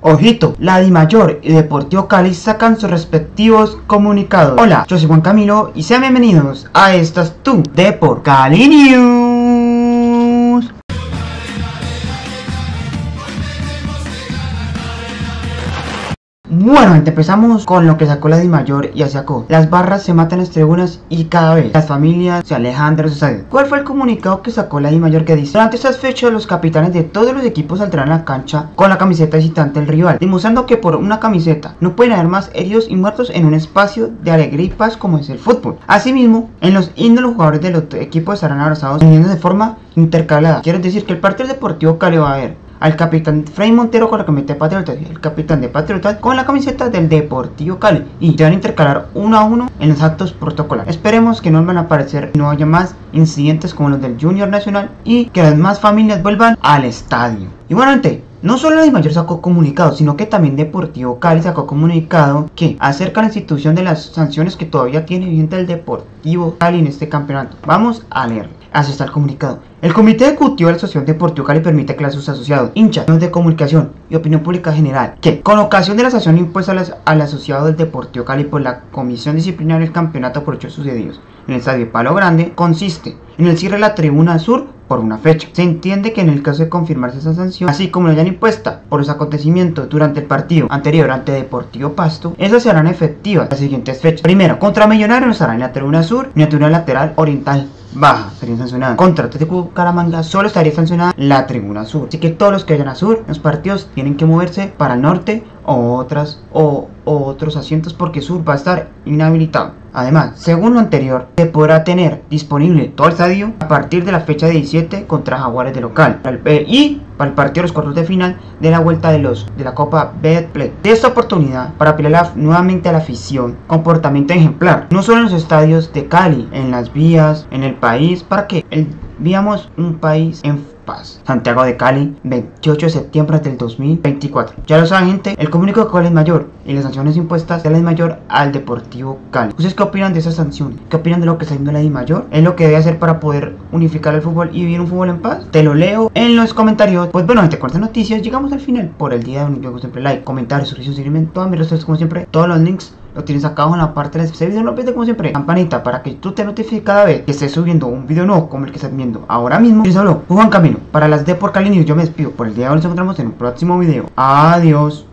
Ojito, la Dimayor y Deportivo Cali sacan sus respectivos comunicados. Hola, yo soy Juan Camilo y sean bienvenidos a estas tu Depor Cali News. Bueno, empezamos con lo que sacó la Dimayor y sacó: las barras se matan en las tribunas y cada vez las familias se alejan de los estadios. ¿Cuál fue el comunicado que sacó la Dimayor? Que dice: durante estas fechas los capitanes de todos los equipos saldrán a la cancha con la camiseta visitante del rival, demostrando que por una camiseta no pueden haber más heridos y muertos en un espacio de alegría y paz como es el fútbol. Asimismo, en los himnos los jugadores de los equipos estarán abrazados uniendo de forma intercalada. Quiere decir que el partido del Deportivo Cali va a haber al capitán Fray Montero con la camiseta de Patriotas y el capitán de Patriotas con la camiseta del Deportivo Cali, y se van a intercalar uno a uno en los actos protocolares. Esperemos que no van a aparecer, no haya más incidentes como los del Junior Nacional y que las más familias vuelvan al estadio. Igualmente, no solo la Dimayor sacó comunicado, sino que también Deportivo Cali sacó comunicado que acerca la institución de las sanciones que todavía tiene vigente el Deportivo Cali en este campeonato. Vamos a leerlo. Así está el comunicado. El Comité Ejecutivo de la Asociación Deportivo Cali permite que sus asociados, hinchas, medios de comunicación y opinión pública general, que con ocasión de la sanción impuesta al asociado del Deportivo Cali por la Comisión Disciplinaria del Campeonato por hechos sucedidos en el estadio Palo Grande, consiste en el cierre de la tribuna sur por una fecha. Se entiende que en el caso de confirmarse esa sanción, así como la hayan impuesta por los acontecimientos durante el partido anterior ante Deportivo Pasto, esas serán efectivas las siguientes fechas. Primero, contra Millonarios estará en la tribuna sur y en la tribuna lateral oriental baja sería sancionada. Contra Atlético Bucaramanga solo estaría sancionada la tribuna sur. Así que todos los que vayan a sur, los partidos tienen que moverse para el norte o otros asientos, porque sur va a estar inhabilitado. Además, según lo anterior, se podrá tener disponible todo el estadio a partir de la fecha 17 contra Jaguares de local y para el partido de los cuartos de final de la vuelta de la Copa Betplay. De esta oportunidad para apelar nuevamente a la afición, comportamiento ejemplar, no solo en los estadios de Cali, en las vías, en el país, para que veamos un país en paz. Santiago de Cali, 28 de septiembre del 2024. Ya lo saben, gente, el comunicado de la Dimayor y las sanciones impuestas de la Dimayor al Deportivo Cali. ¿Ustedes qué opinan de esas sanciones? ¿Qué opinan de lo que está haciendo la Dimayor? ¿Es lo que debe hacer para poder unificar el fútbol y vivir un fútbol en paz? Te lo leo en los comentarios. Pues bueno, gente, con estas noticias llegamos al final por el día de hoy. Como siempre, like, comentarios, suscripción, seguimiento, todas mis redes, como siempre, todos los links lo tienes acá abajo en la parte de este video. No olvides, como siempre, campanita para que tú te notifiques cada vez que estés subiendo un video nuevo como el que estás viendo ahora mismo. Yo les hablo Juan Camilo para las Depor Cali News. Yo me despido por el día de hoy. Nos encontramos en un próximo video. Adiós.